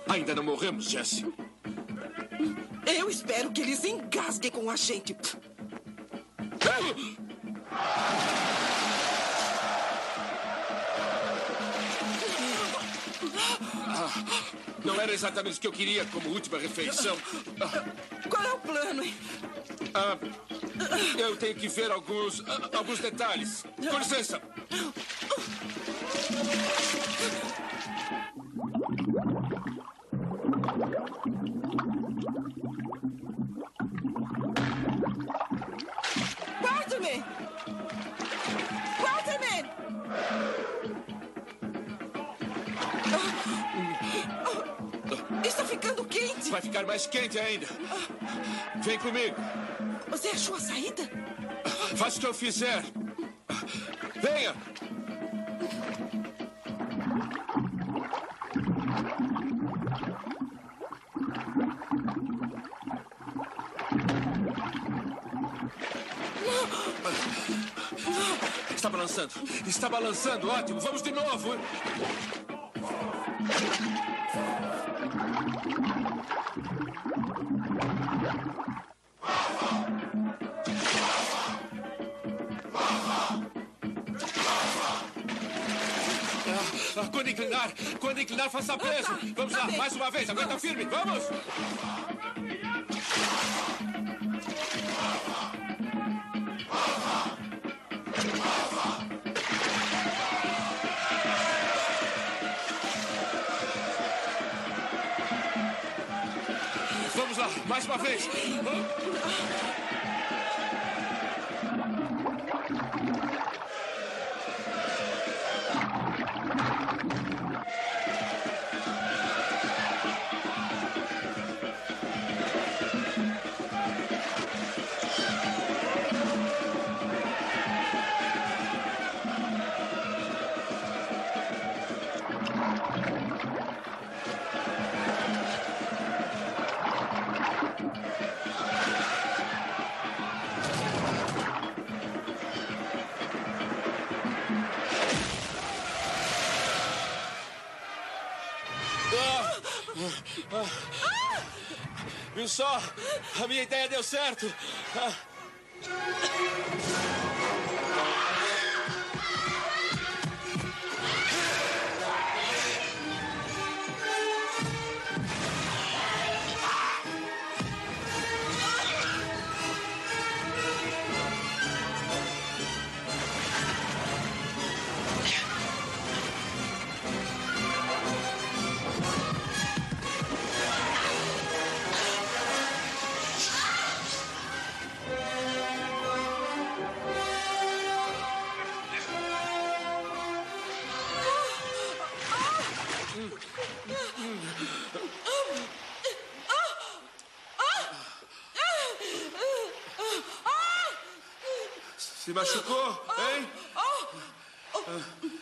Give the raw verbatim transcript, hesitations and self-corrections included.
Ainda não morremos, Jesse. Eu espero que eles engasguem com a gente. Ah, não era exatamente o que eu queria como última refeição. Qual é o plano, hein? Ah, eu tenho que ver alguns, alguns detalhes. Com licença. Quarterman! Quarterman! Está ficando quente. Vai ficar mais quente ainda. Vem comigo. Você achou a saída? Faça o que eu fizer. Venha. Está balançando. Está balançando. Ótimo. Vamos de novo. Ah, quando inclinar, quando inclinar, faça peso. Ah, tá. Vamos Tá lá, bem. mais uma vez. Aguenta Vamos. firme. Vamos. Vamos lá, mais uma vez. Viu só? A minha ideia deu certo. Ah. Se machucou, hein? Oh, oh,